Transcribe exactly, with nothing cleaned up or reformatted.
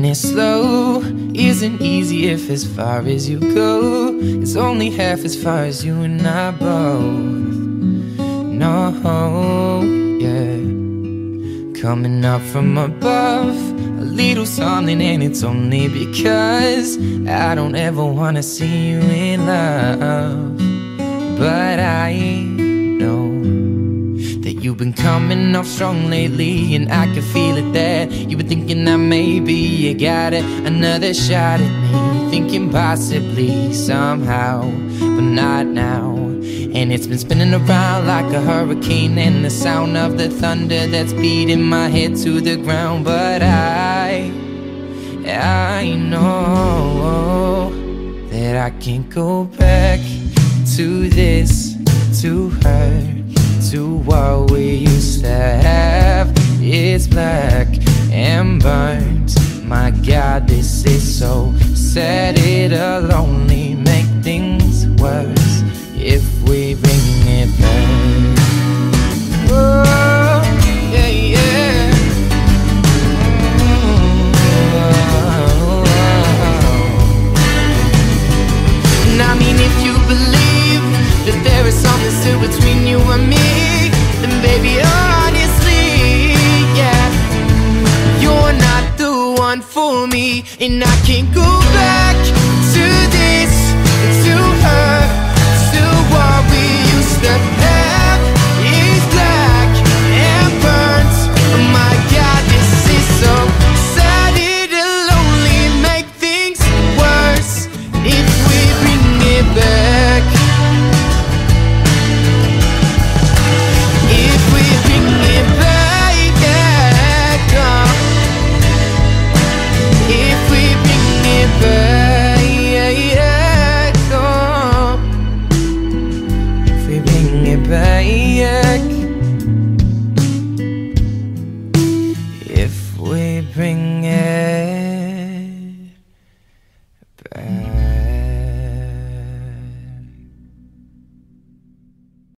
it slow isn't easy if as far as you go, it's only half as far as you and I both. No, yeah. Coming up from above, a little something, and it's only because I don't ever wanna see you in love. But I know that you've been coming off strong lately, and I can feel it that you've been thinking that maybe you got it, another shot at me, thinking possibly somehow, but not now. And it's been spinning around like a hurricane, and the sound of the thunder that's beating my head to the ground. But I, I know that I can't go back to this, to her, to what we used to have. It's black and burnt. My God, this is so sad. It'll only make things worse if we bring it back. Oh, yeah, yeah. Oh, and I mean, if you believe that there is something still between you and me, then baby, honestly, yeah, you're not the one for me. And I can't go back to this, to her, to what we used to have. Is black and burnt. Oh my God, this is so sad. It'll only make things worse if we bring it back. If we bring it back, oh. If we bring it back, oh. If we bring it back, if we bring